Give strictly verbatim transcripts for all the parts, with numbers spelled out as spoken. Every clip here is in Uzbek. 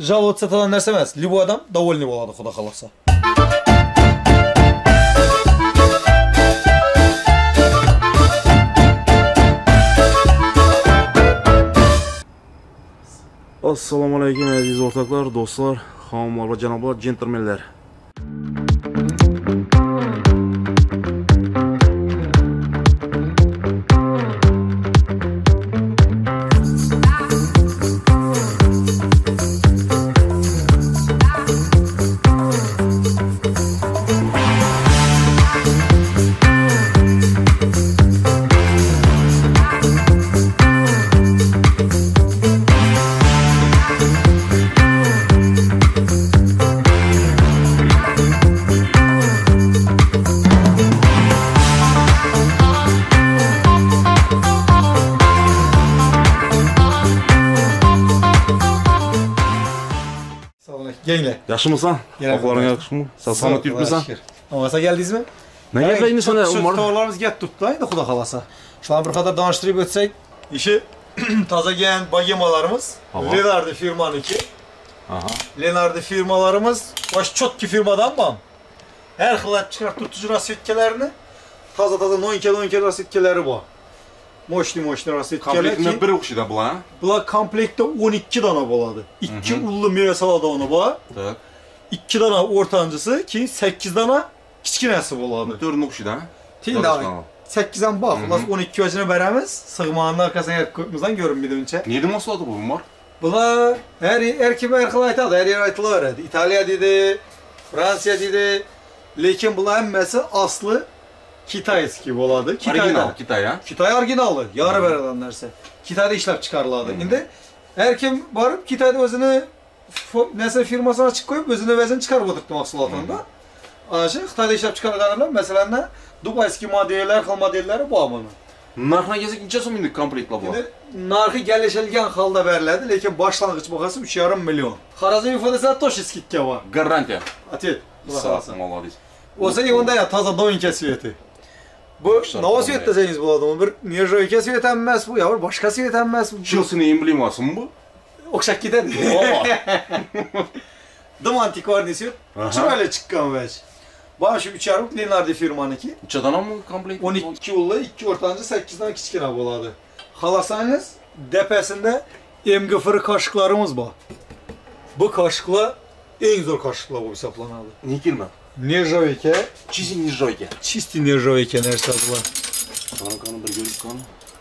Жаловаться satan narsa emas. Libo adam довольный bo'ladi, xudo xolasa. Assalomu alaykum aziz o'rtoqlar, do'stlar, xonimlar va janoblar, jentlmenlar. Gençler. Yaxshimisan? Oqlaring yaxshimi? Salomat yuribmisan? Olmasa geldingizmi? Nega endi sana Umar? To'g'rilarimiz gap tutdi, endi xudo xolasa. Shularni bir qadar tanishtirib o'tsak, ishi tozagan bagemalarimiz Lenardi firmaniki. Aha. Lenardi firmalarimiz baş chotki firmadan bam. Her xillat chiqartiruvchi rasvetkalarini toza-toza noinka-noinka rasvetkalari bor. Moshli moshli rasvetkalar. Komplektda bir o'xshida bular. Bular komplektda o'n ikki dona bo'ladi. ikki ulli meva saladoni bor. Tak. ikki dona o'rtanchisi, keyin sakkiz dona kichkinasi bo'ladi. to'rt o'xshida. Tenda sakkiz dan bor. Xullas o'n ikki yoshini beramiz. Sig'monning orqasiga ko'pmizdan ko'rinmaydi uncha. Neydi mahsuloti bu, Umar? Bular her her kim her xil aytadi, her yer aytilaveradi. İtalya dedi, Fransiya dedi. Lekin bular hammasi asli Kitayski bo'ladi. Original Kitay ha? Kitay originali, yarı beradan narsa. Kitayda ishlab chiqariladi. Endi her kim borib Kitayda o'zini nasıl firmasini ochib qo'yib, o'zini o'zini chiqarib o'tiribdi mahsulotini. Ana shu Xitoyda ishlab chiqarganlar, masalan, Dubayski modellar, xil modellari bor buni. Narxini kelsak, necha so'm endi komplektlar bor? Endi narxi kelishilgan holda beriladi, lekin boshlang'ich bahasi uch yarim million. Xorazm infoda to'sh skidka bor. Garantiya. Atet. Sağ молодец. O'sa onda ya toza doinka sveti. Bu nova svet desangiz bo'ladimi? Bir nержавейка svet emas bu, yo bir boshqa svet emas bu. Chelsea emblemasimi bu? O'xshab ketadi. Dim antikvarniy svet. Chiroyli chiqqan vach. Bana şu üç yarım Lenardi firmaniki. uch dona mı komplekt? o'n ikki ulli, ikki o'rtanchi, sakkiz dan kichkina bo'ladi. Xalasangiz, depasida M G F qoshiqlarimiz bor. Bu qoshiqlar eng zo'r qoshiqlar bo'lib hisoblanadi. Nikilmi? Nержавейка, Чистый нержавейка. Чистый nержавейка narsa bular. Qani qani bir ko'rib qani.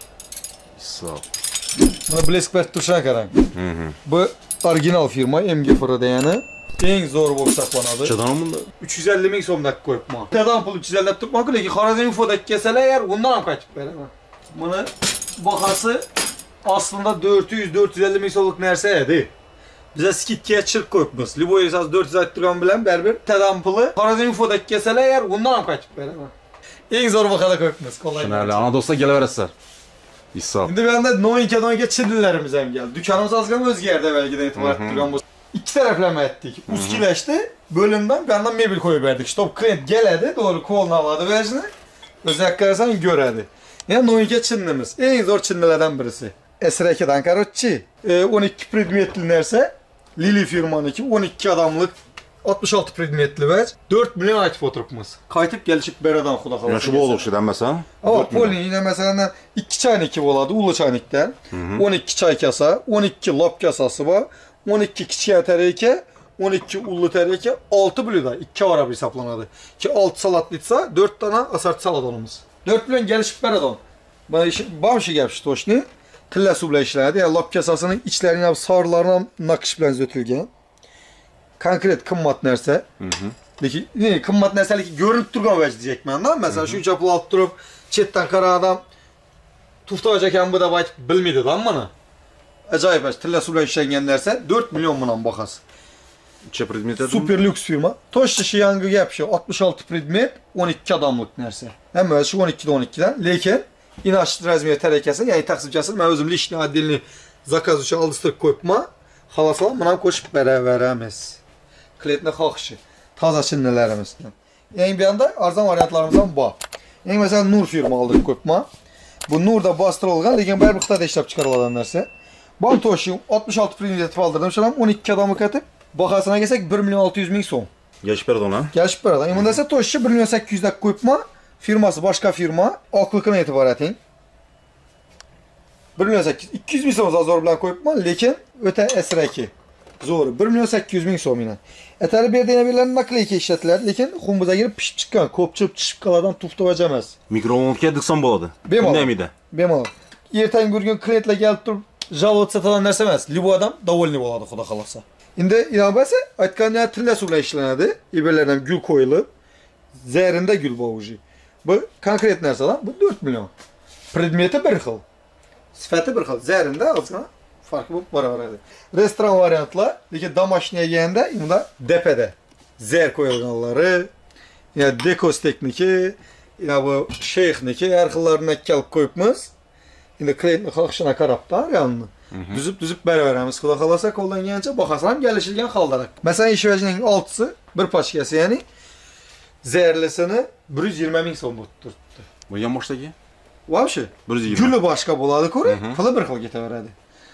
Hisob. Mana blesk va tushuna qarang. Bu original firma M G F degani. Eng zo'r bo'lib hisoblanadi. Qanchadan bunda? uch yuz ellik ming so'mdan qo'yibman. Qanchadan pul uch yuz ellik turibman, lekin Xorazm infoda kelsalar, agar undan ham qaytib beraman. Buni bahasi aslında dört yüz dört yüz elli ming so'mlik narsa edi. Bize skidga chiqib qo'yibmiz. Liboy esas dört yüz ayttirgan bilan baribir qanchadan puli Xorazm infoda kelsalar, agar undan ham qaytib beraman. Eng zo'r bahada qo'yibmiz. Tushunarli. Ana do'stlar kelaverasizlar. Hisob. Endi bu yerda noinka-noinka chinnilarimiz ham keldi. Dukanimiz azgan o'zgardi belgida e'tibor turgan bo'lsa. İki taraflama ettik. Uskileşti. Bölümden bir yandan mebel koyup verdik. Stop krent geledi. Doğru kolunu aladı vecini. Özellikle kararsan göredi. Yani noinka çinlimiz. En zor çinlilerden birisi. S R ikiden karotçi. E, on iki predmetli nerse. Lili firmanınki on iki adamlık. altmış altı predmetli vec. dört milyon aytıp oturupmuz. Kaytıp gelişip beradan xuda kalası. Ya şu bu oluk şeyden mesela. Ama polin yine mesela iki çaynik oladı. Ulu çaynikten. on iki çay kasa. on iki lap kasası var. on iki kiçik tereke, on iki ullu tereke, altı blüda, iki ara bir hesaplanadı. Ki altı salatlıysa dört tane asart saladonumuz. dört milyon gelişip beradan. Bana işi, bana şey gelmişti hoşni. Tilla su bile işlerdi. Yani lap kasasının içlerine, sarılarına nakış bilen zötülgen. Konkret kımmat nerse. Leki, ne kımmat nerse ki görünüp durgan vecih diyecek ben de. Mesela şu çapılı alt durup, çetten kara adam tuftavacakken bu da bayt bilmiydi lan bana. Acayip aç. Tilla su bile işlengen derse dört milyon bundan bakas. Çe predmet edin? Super lüks firma. Toş dışı yangı yapıyor. altmış altı predmet, on iki adamlık nerse. Hem şu on ikide on ikiden. Lekin inaçlı razmiye terekesi, yani taksipçası, ben özümlü işini adilini zakaz üçün aldыстırıp koyupma. Halasalam buna koşup veremez. Kletine kalkışı. Taza çinlilerimizden. Yani bir anda arzan varyantlarımızdan bu. Yani mesela Nur firma aldık koyupma. Bu Nur da bastırılgan, lekin bir bıqta da işlep çıkarılan nerse. Bantoş'un altmış altı primitif aldırdım. Şuram on iki adamı katıp bakasına gelsek bir milyon altı yüz bin so'm. Gelip berdi ona. Gelip berdi. Endi esa Toshchi bir milyon sakkiz yuz dak qo'yibman. Firmasi boshqa firma. Oqliqini e'tibor eting. bir milyon sakkiz yuz ikki yuz ming so'm zazor bilan qo'yibman, lekin o'ta asraki. Zo'r. bir milyon sakkiz yuz ming so'm yana. Atari berdiğine birilerinin nakleyki ishlatiladi, lekin xumbuza girib pishib chiqqan, ko'pchib chishib qoladigan tuftovacha emas. Mikrovolnga diqsam bo'ladi. Bemalol. Undamidi. Bemalol. Ertangi bir kun klientlar kelib turib жаловаться satadan narsa emas. Libo odam довольный bo'ladi, xudo xolasa. Endi inovasiya aytganda tilla suv bilan ishlanadi. İberlerden gül qo'yilib, zerinde gül bor uji. Bu konkret narsadan, bu dört milyon. Predmeti bir xil. Sifati bir xil. Zerinde ozgina farkı bu baravaradi. Restoran variantlar, lekin домашняя yeganda unda depede zer qo'yilganlari, ya dekos texniki, ya bu sheyxniki har xillarini kelib qo'yibmiz. Endi klientning xohishini qarab da, yanni. Düzüp düzüp beraberamiz. Xudo xolasa qo'llangancha bahasam kelishilgan holdarak. Masalan, ishvajining oltisi bir paçkasi, ya'ni zerlisini bir yuz yigirma ming so'm bo'lib turibdi. Bu ham boshdagi? Вообще, bir yuz yigirma. Guli boshqa bo'ladi, ko'ring, puli bir xil ketaveradi.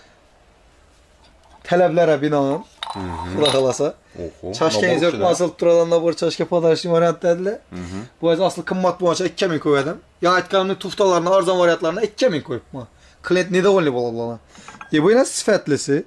Talablarga binoan, xudo xolasa. Chashkangiz yo'q, masalib turadigan nabor chashka podarishni variant dedilar. Bu o'zi asli qimmat bo'lsa ikki ming qo'yadim. Ya aytganimni tuftalarni arzon variantlarini ikki ming qo'yibman. Klient nedovольный bo'ladi. E bu yana sifatlisi.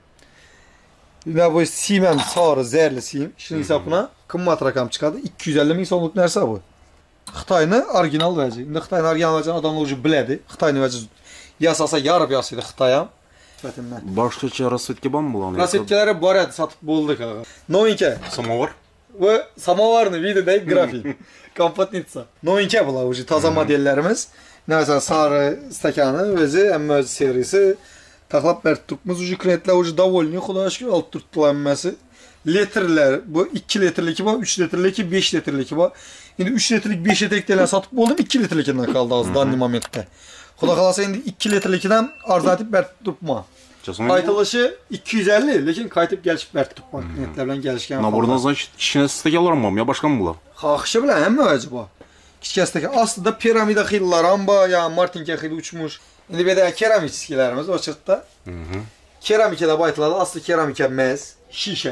Yine bu Siemens sarı zerli Siemens. Şimdi hesabına qimmat rakam chiqadi. ikki yuz ellik ming so'mlik narsa bu. Xitoyning original vaji. Endi Xitoyning original vajini odamlar уже biladi. Xitoyning vaji yasasa yarib yasaydi Xitoy ham. Sifatimdan. Boshqacha rasvetga bormi bularni? Rasvetkalari bor edi, sotib bo'ldik aga. Novinka. Samovar. Bu samovarni videodagi grafik. Kompotnitsa. Novinka bular уже toza modellerimiz. Mesela sarı stakani o'zi, amma o'zi serisi. Taklap berib turibmiz. Uji klientlar uji довольный, xudoga shukr, olib turibdilar hammasi. Litrlar, bu ikki litrliki bor, uch litrliki, besh litrliki bor. Endi uch litrlik, besh litrliklar sotib bo'ldim, ikki litrlikidan qoldi hozir danli momentda. Xudo xolasa endi ikki litrlikidan arzatib berib turibman. Aytilishi ikki yuz ellik, lekin qaytib kelishib berib turibman. Klientlar bilan kelishgan. Nabordan so'ng kichkina stakanlar bormi yo boshqami bular? Xohishi bilan hamma o'zi bor. Kichkina stakan aslida piramida xillar ham bor, ya Martinka xili uchmush. Endi bu yerda keramikskilarimiz ochiqda. Keramika deb aytiladi, asli keramika emas, shisha.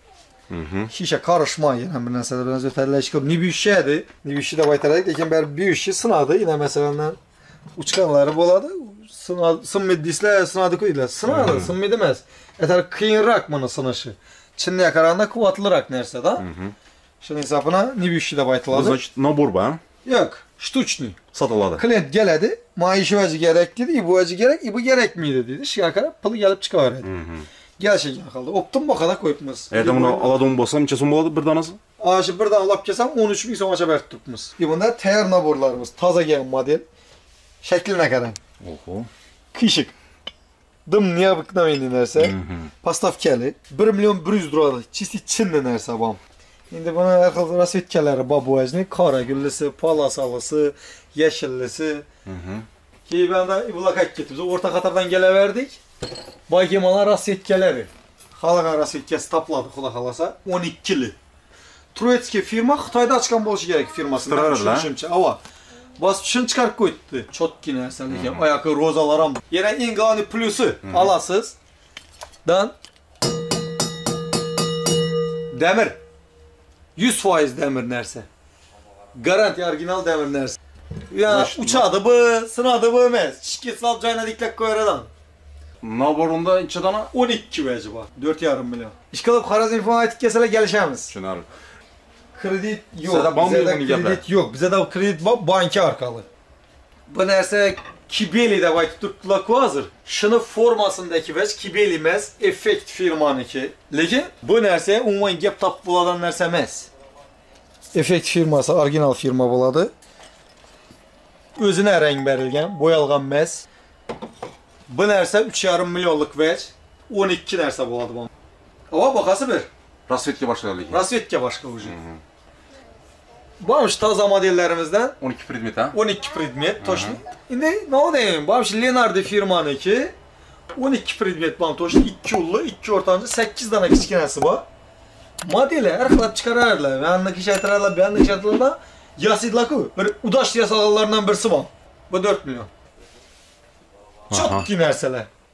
Shisha qarishmaydi, ham bir narsalar bilan o'tadilar. Nibishadi, nibishi deb aytalik, lekin bir bishi sinadi, ina masalan uchqanlari bo'ladi. Sinadi, sinmidislar, sinadi-ku deydilar. Sinadi, sinmaydi emas. Atar qiyinroq buni sinishi. Chinniga qaraganda quvvatliroq narsa-da. Shuning hisobina nibishi deb aytiladi. Значит, nabor ba? Yo'q, shtuchniy. Sotiladi. Klient keladi, "Maishiy vaji kerak" dedi, "Bu vaji kerak, bu kerakmaydi" dedi. Shunga qarab puli kelib chiqaveradi. Kelishgan holda optim boqada qo'yibmiz. Endi buni oladigan bo'lsam, necha so'm bo'ladi bir danasi? Ana shu bir dona olib kelsam o'n uch ming so'mgacha berib turibmiz. Bunda tayyor naborlarimiz, toza kelgan model. Shaklini qarang. Oho. Qishik. Dim необыкновенный narsa. Postavkali bir million bir yuz turadi. Чисто chinni narsa bu. Endi buni har xil rasvetkalari bor bu vajni, qora gullisi, palasalisi, yashillisi. Keyin bunda ibloqak ketib, biz o'rta qatordan kelaverdik. Boykemalar rasvetkalari. Xalqaro rasvetkasi topladi, xudo xolasa, o'n ikki li. Troyetskiy firma Xitoyda ochgan bo'lishi kerak firmasini. Tushunishimcha, ava. Bas shuni chiqarib qo'ydi. Chotki narsa, lekin oyoqi rozalar ham. Yana eng global plyusi, olasiz. Dan demir. yuz foiz demir narsa. Garanti original demir narsa. Ya uçadı bu, sınadı bu emas. Shishga solib joyina diklab qo'yaradan. Naborunda necha dona? o'n ikki vaji bor. dört yarim million. Ish qilib Xorazm informatik kelsalar kelishamiz. Tushunarli. Kredit yo'q. Bizda kredit yo'q. Bizda kredit bor, banka orqali. Bu narsa Kibeli deb aytib turibdilar-ku hozir. Shuni formasindagi vaj Kibeli emas, Effect firmaniki. Lekin bu narsa umuman gap topib bo'ladigan narsa emas. Effect firmasi original firma bo'ladi. O'zine rang berilgan, bo'yalgan emas. Bu narsa uch yarim millionlik vaj, o'n ikki narsa bo'ladi bu. Ava boqasi bir. Rasvetga boshqa lekin. Rasvetga boshqa уже. Bu ham toza modellarimizdan o'n ikki predmet ha? o'n ikki predmet, точно. Endi nima deyman? Bu ham Leonardo firmaniki o'n ikki predmet bu ham точно ikki ulli, ikki o'rtancha sakkiz dona kichkinasi bor. Modeli har xil chiqaradilar. Yanni kishaytiradilar, bu yanni kishaytiradilar. Yasidlar-ku, bir udash yasaganlardan birisi bor. Bu dört milyon. Çok ki narsalar.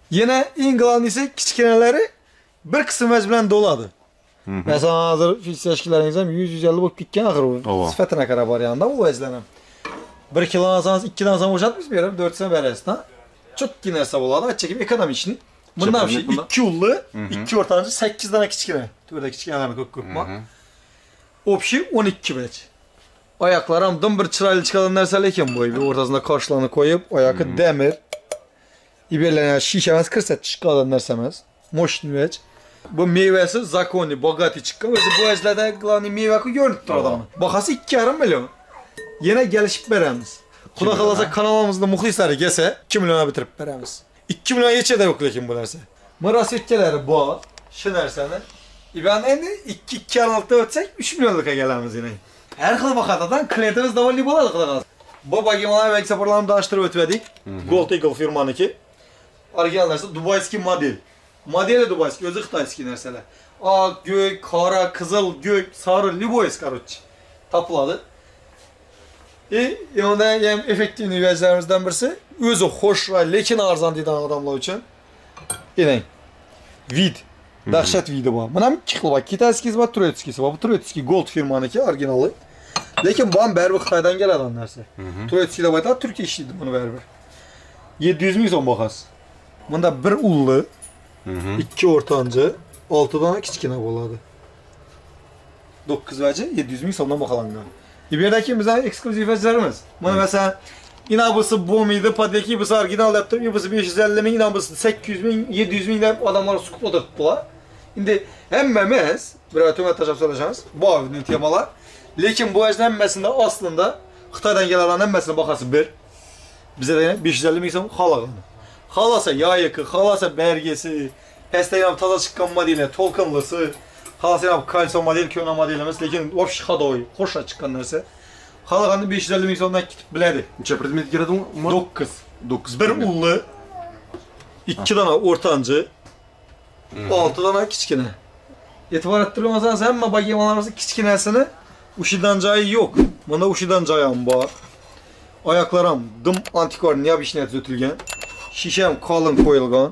Yine İngilizce kichkinaları bir qism vəz bilan doladı. Mesela hazır fiziksel yüz yüz elli bok gitken axır o. Sıfatına kadar var yanında o vəzlənəm. bir kilo alsanız iki kilo alsanız boşaltmış bir yarım dört sene verəsinden. Çok yine hesap oladı. Aç çekim iki adam için. Bundan bir şey iki ullu, iki ortancı, sekiz tane kichkine. Burada kichkinelerni ko'p ko'pma. Opşi on iki vəc. Ayaklarım dım bir çıraylı çıkan narsa lekin bu bir ortasında karşılanı koyup ayakı demir. İberlerine şişemez kırset çıkan narsamız. Moşni vəc. Bu meyvesi zakoni, bogati çıkan. Özü bu əclədə qılanı meyvəki görünüb durur adamı. Baxası iki yarım milyon. Yine gelişip veremiz. Kuda kalasa kanalımızda muhlisleri gelse iki milyona bitirip veremiz. iki milyon geçe de yok lekin bu derse. Mıras ülkeleri bu. Şınar sana. İben endi iki iki altı ötsek üç milyonluka gelemiz yine. Her kıl bakatadan klientimiz davalli boladı kuda kalasa. Bu bagemalar ve eksaporlarını danıştırıp ötmedik. Gold Eagle firmanınki. Orijinal derse Dubayski model. Modeli Dubayski, özü Xitayski nerseler. Ağ, gök, kara, kızıl, gök, sarı, liboyes karoç. Tapıladı. E, onda hem efektiv nüvezlerimizden birisi özü hoş ve lekin arzan deyden adamlar için. Yine vid, dahşet vidi var. Buna bir çıkılı bak, Kitayskisi var, Troyetskisi var. Bu Troyetski Gold firmanınki orijinali. Lekin bu an berbi Xitaydan gel adam nerse. Troyetski de bayda Türkiye işliydi bunu berbi. yedi yüz ming son bakas. Bunda bir ullu, iki ortancı, altı tane kichkina boladı. dokuz vəci yedi yüz ming sondan bakalım. İberdeki bize ekskluziv vəzlərimiz. Buna mesela inabısı bom idi, padeki bısı orijinal yaptım, inabısı beş yüz elli min, inabısı sekiz yüz min, yedi yüz min adamlar sıkıp oturttular. Şimdi hemmemiz, bir ötümet taşap söyleyeceğiz, bu avinin temalar. Lekin bu vəzin hemmesinde aslında Xitaydan gelen hemmesine bakası bir. Bize de beş yüz elli min son xalaqını. Xalasa yayıkı, xalasa bergesi, pəstəyəm taza çıkan modeli, tolkanlısı, xalasa kalson model, köna modelimiz, lekin vapşı xadoy, xoşa çıkan nerse. Xalaqanı beş yüz elli min sondan gitip bilədi. Neçə predmet girdi o? dokuz. bir ullu, iki tane ortancı, altı tane kichkine. Etibar ettirmezseniz hem bagemalarımızın kichkinesini uşidancayı yok. Bunda uşidancayım var. Ayaklarım dım antikvar niyabişine düzültülgen. Şişem kalın koyulgan.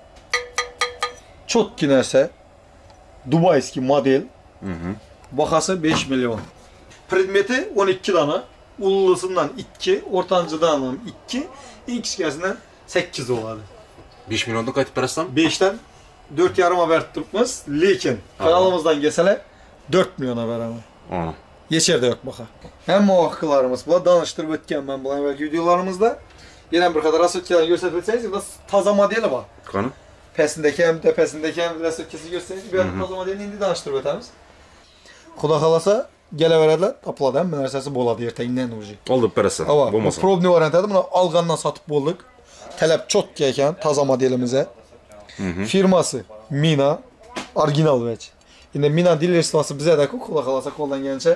Çok kinese. Dubayski model. Hı hı. Bakası beş milyon. Predmeti on iki tane. Ullusundan iki, ortancıdan iki, ilk işkesinden sekiz oladı. beş milyonda qaytib berasam? beşten dört yarıma verip durmaz. Lekin kanalımızdan geçsele dört milyona veremem. Ana. Geçer de yok baka. Hem o hakkılarımız bula danıştırıp ötken ben bulan belki videolarımızda. Yine bir kadar rasötkeleri gösterecekseniz burada taza modeli var. Kanı? Pesindeki hem tepesindeki hem rasötkesi gösterecekseniz bir hmm. taza modelini indi danıştırıp ötemiz. Kuda kalasa gele verediler, tapıladı hem menersesi boladı yerteğinden ucu. Oldu berasa. Ama bu probni variantı bunu algandan satıp bolduk. Talep çok geyken taza modelimize. Hı hı. Firması Mina, orijinal veç. Yine Mina dil restorası bize de kuda kalasa koldan gelince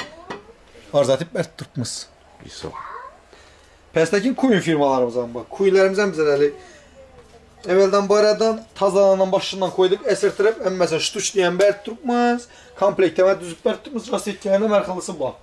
arz edip bert tutmaz. İso. Pestekin kuyu firmalarımızdan bak. Kuyularımızdan bize de evvelden baradan tazalanan başından koyduk, esirtirip hem mesela ştuç diyen bert tutmaz. Komplektemet düzüp bert tutmaz. Rasitkelerine merkalısı bak.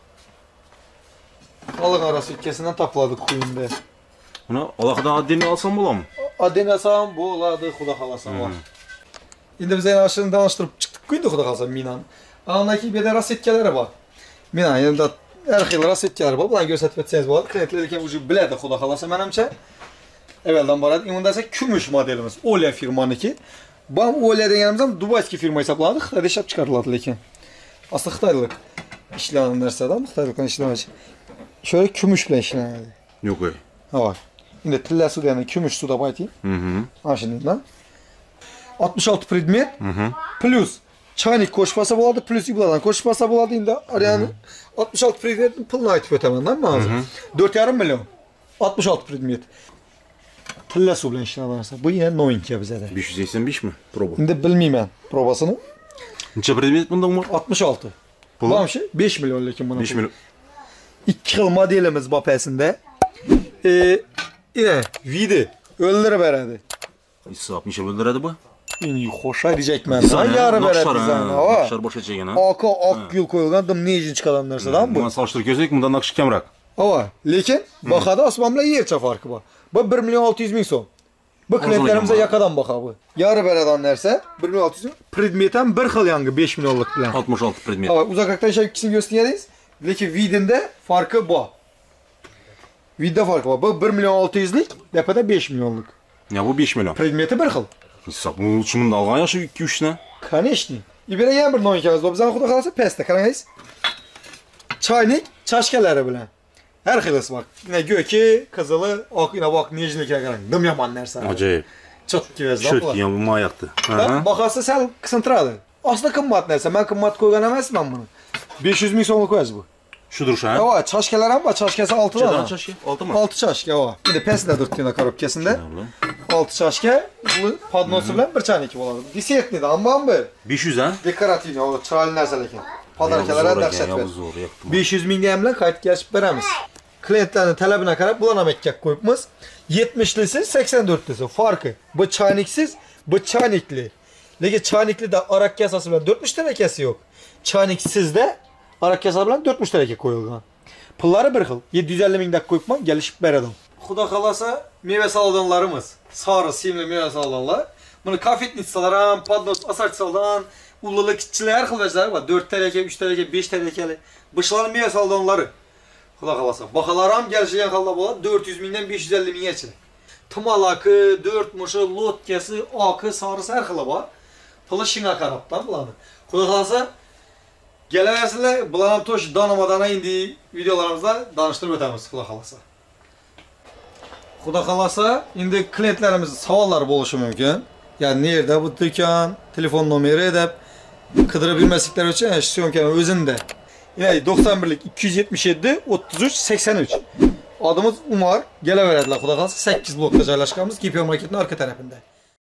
Alın arasıtkesinden tapladık kuyunda. Buna Allah'tan adını alsam bulam mı? Adını alsam bu oladı kuda kalasa var. Şimdi bize aşırı danıştırıp çıktık kuyunda kuda kalasa Mina'nın. Anındaki bir de rasitkeleri var. Mina'nın yanında her xil rasitkeleri var. Bundan gösterip etseniz var. Klientlerken ucu bilədi kuda kalasa mənimcə. Evvelden baradı. İmunda ise kümüş modelimiz. Olya firmanınki. Bam Olya'dan yanımızdan Dubayski firma hesaplandı. Xitayda işlep çıkardılar lekin. Aslında Xitaylıq işlenen derse adam Xitaylıqdan işlemek. Şöyle kümüş bilen işlenedi. Yok öyle. Ha var. Şimdi tilla su yani kümüş suda baytayım. Hı hı. Ha şimdi lan. altmış altı predmet. Hı hı. Plus çaynik koşpasa buladı. Plus ibladan koşpasa buladı. Şimdi arayanı altmış altı predmetin pılını aytıp ötemenden mi ağzı? dört yarım milyon. altmış altı predmet. Tilla su bilen işlenense. Bu yine novinki bize de. beş yüz seksen beş mi? Proba. Şimdi bilmeyeyim ben probasını. Neçə predmet bundan var? altmış altı. Bu şey beş milyon lekin buna. beş milyon. İki yıl modelimiz bapesinde. Ee, yine vidi öldürü veredi. İsap neçə öldüredi bu? İyi hoşa diyecek ben. Yarı veredi bizden. Nakşar boşa çeken ha. Aka ak gül koyulgan dım neyicin çıkadan derse tamam bu. Buna salıştır gözlük bundan nakşı kemrak. Ama lekin bakada asmamla yerçe farkı var. Bu bir milyon altı yüz bin son. Bu klientlerimize yakadan bak abi. Yarı beradan derse bir milyon altı yüz predmetten bir xil yangi beş milyonluk bilen. altmış altı predmet. Evet, uzaklıktan şey ikisini gösteririz. Lekin vidinde farkı bu. Vidde farkı var. Bu bir milyon altı yüzlük, lepede beş milyonluk. Ya bu beş milyon. Predmeti bir xil. Hesap bu şunun da algan yaşı iki üç ne? Конечно. İbere yan bir noyikamiz var. Bizden xudo kalsa peste. Qarangaysiz. Çaynik, çaşkalari bilan. Her xilasi bor. Yine göki, qizili, oq, yine bak nejlikka qarang. Dim yomon narsa. Acayip. Çok kivezdan Şöt bular. ya bu mayaqdi. Bahası sal qisinttiradi. Asli qimmat narsa. Men qimmat qo'ygan emasman buni. besh yuz ming so'mga qo'yasiz bu. Şudur şu ha? Ha, çaşkalar ham bor. Çaşkasi olti Çadan dan. çaşı. altı mı? olti çaşka var. Endi pestda durtganda korobkasida. olti çaşka, bu podnosi bilan bir chaniki bo'ladi. Desertni da, ammo bir. besh yuz ha? Dekorativ, o chiroyli narsalar ekan. Podarkalar dahshat Ya bu ber. zo'r yoqdi. besh yuz ming bilan qaytib kelib beramiz. Klientlarning talabina qarab bularni ham ekkak qo'yibmiz. yetmishlisi, sakson to'rtlisi farqi. Bu chayniksiz, bu chaynikli. Lekin chayniklida aroq kasasi bilan to'rtmish tarakasi yo'q. Chayniksizda aroq kasasi bilan to'rtmish taraka qo'yilgan. Pullari bir xil. yetti yuz ellik mingdan qo'yibman, kelishib beradim. Xudo xolasa, meva savdonlarimiz, sari simli meva savdonlar. Buni kafetnitsalar ham, podnos asarchisalar, ulli kichiklar xil vajlar bor. to'rt taraka, uch taraka, besh tarakali. Bushlarning meva savdonlari. Xudo xolasa, baholar ham kelishigan holda bo'ladi, to'rt yuz mingdan besh yuz ellik minggacha. Tumalaki, dört mushi, lotkasi, oqi, sarisi har xili bor. Puli shunga qarabdan bularni. Xudo xolasa, kelaversizlar, bular ham to'sh donama-dona indi videolarimizda danishtirib o'tamiz, xudo xolasa. Xudo xolasa, endi klientlarimizning savollari bo'lishi mumkin. Ya'ni nerda bu do'kon, telefon nomeri deb qidirib bilmasliklari uchun syomkani o'zinde. Ya'ni to'qson birlik ikki yuz yetmish yetti o'ttiz uch sakson uch. Adımız Umar, kelaveradilar, xudo xolasa sakkiz blokda joylashganmiz, Gipermarketning orqa tarafida.